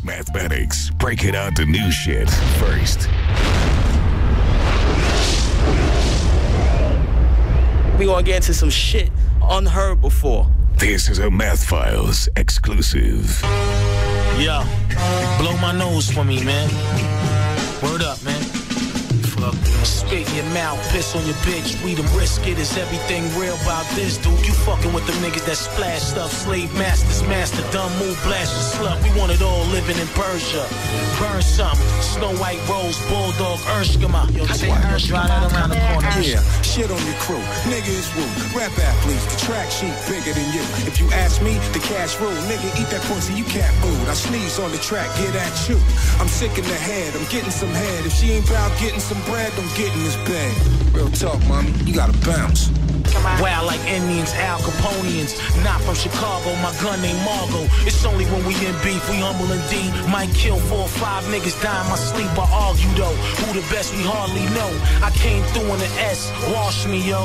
Mathematics. Breaking out the new shit first. We gonna get into some shit unheard before. This is a Math Files exclusive. Yo, blow my nose for me, man. Word up, man. Fuck. Spit in your mouth, piss on your bitch. We them risk it. Is everything real about this, dude? You fucking with the niggas that splash stuff. Slave masters, master, dumb move, blast your slut. We want it all living in Persia. Burn something. Snow White Rose, Bulldog, Urshkama. Yo, take Ursh, ride that around the corner. Yeah, shit on your crew. Nigga is rude. Rap athletes, the track sheet bigger than you. If you ask me, the cash rule. Nigga, eat that pussy, you cat food. I sneeze on the track, get at you. I'm sick in the head, I'm getting some head. If she ain't about getting some bread, don't get in this bed. Real talk, mommy, you gotta bounce. Wild like Indians, Al Caponians. Not from Chicago, my gun named Margo. It's only when we in beef, we humble and deep. Might kill 4 or 5 niggas, die in my sleep. I argue though, who the best we hardly know. I came through in the S, wash me yo.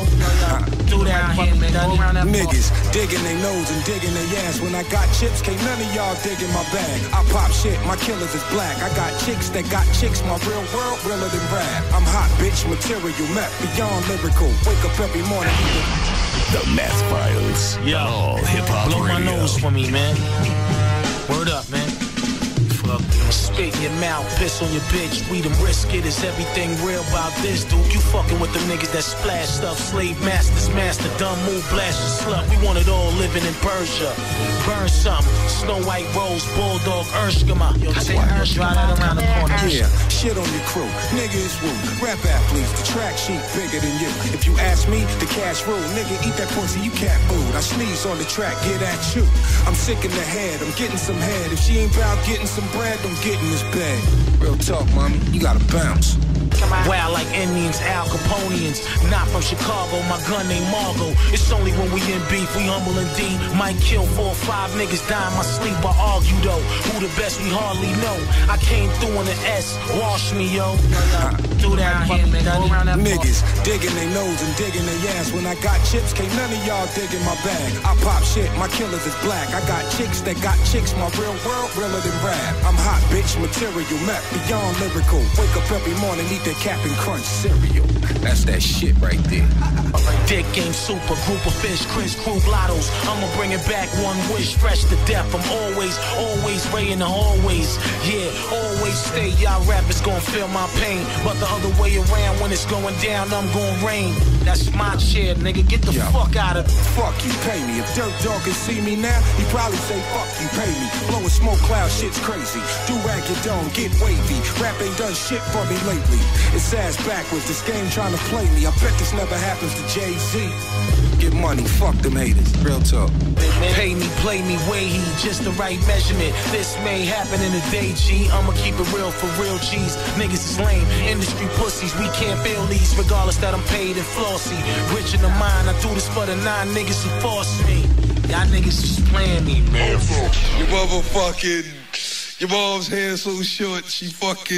Do that here, man. Niggas digging their nose and digging their ass. When I got chips, can't none of y'all dig in my bag. I pop shit, my killers is black. I got chicks that got chicks, my real world realer than rap. I'm hot, bitch, material, map beyond lyrical. Wake up every morning. The Math Files. Yo, all hip-hop blow radio. my nose for me, man. Word up, man. Fuck. Spit in your mouth, piss on your bitch. We them risk it. Is everything real about this, dude? You fucking with the niggas that splash stuff. Slave masters, master, dumb move, blast your slut. We want it all living in Persia. Burn something. Snow White Rose, Bulldog, Urshkama. Yo, take Ursh, ride that around the corner. Yeah, shit on your crew. Nigga is rude. Rap athletes, the track sheet bigger than you. If you ask me, the cash rule. Nigga, eat that pussy, you cat food. I sneeze on the track, get at you. I'm sick in the head, I'm getting some head. If she ain't about getting some bread, don't get in this bed. Real talk, mommy, you gotta bounce. Wild like Indians, Al Caponians. Not from Chicago, my gun named Margo. It's only when we in beef, we humble and deep. Might kill 4 or 5 niggas, die in my sleep. I argue though, who the best we hardly know. I came through in the S, wash me yo. Do that here, man. Niggas digging their nose and digging their ass. When I got chips, can't none of y'all dig in my bag. I pop shit, my killers is black. I got chicks that got chicks, my real world realer than rap. I'm hot, bitch, material, map beyond lyrical. Wake up every morning, eat that Cap'n Crunch cereal. That's that shit right there. Dick game super, group of fish, Chris Crew blottos. I'ma bring it back, one wish, fresh to death. I'm always way in the hallways. Yeah, always stay. Y'all rappers gon' feel my pain. But the other way around, when it's going down, I'm gon' rain. That's my shit, nigga. Get the fuck out of it. Fuck you, pay me. If Dirt Dog can see me now, he probably say, fuck you, pay me. Blowing smoke cloud, shit's crazy. Do rag your dome, get wavy. Rap ain't done shit for me lately. It's ass backwards, this game trying to play me. I bet this never happens to Jay-Z. Get money, fuck them haters. Real talk. Pay me, play me, way he just the right measurement. This may happen in a day, G. I'ma keep it real for real G's. Niggas is lame, industry pussies. We can't feel these, regardless that I'm paid and flossy. Rich in the mind, I do this for the 9 niggas who force me. Y'all niggas just playing me, man. Your motherfucking, your mom's hair so short, she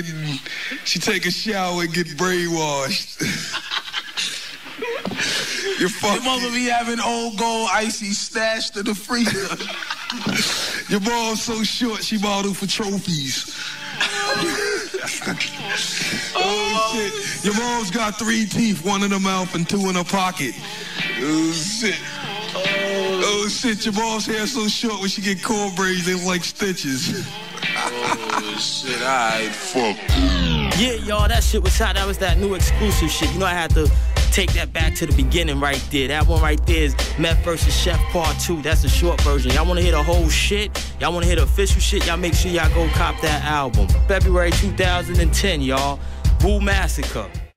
take a shower and get brainwashed. Your mother be having old gold icy stashed in the freezer. Your mom's so short, she modeled for trophies. Oh shit. Your mom's got 3 teeth, 1 in her mouth and 2 in her pocket. Oh shit. Oh shit, your mom's hair so short when she get corn braids, they look like stitches. Oh shit, alright, fuck. Yeah, y'all, that shit was hot. That was that new exclusive shit. You know, I had to take that back to the beginning right there. That one right there is Meth vs. Chef Part 2. That's the short version. Y'all want to hear the whole shit? Y'all want to hear the official shit? Y'all make sure y'all go cop that album. February 2010, y'all. Wu Massacre.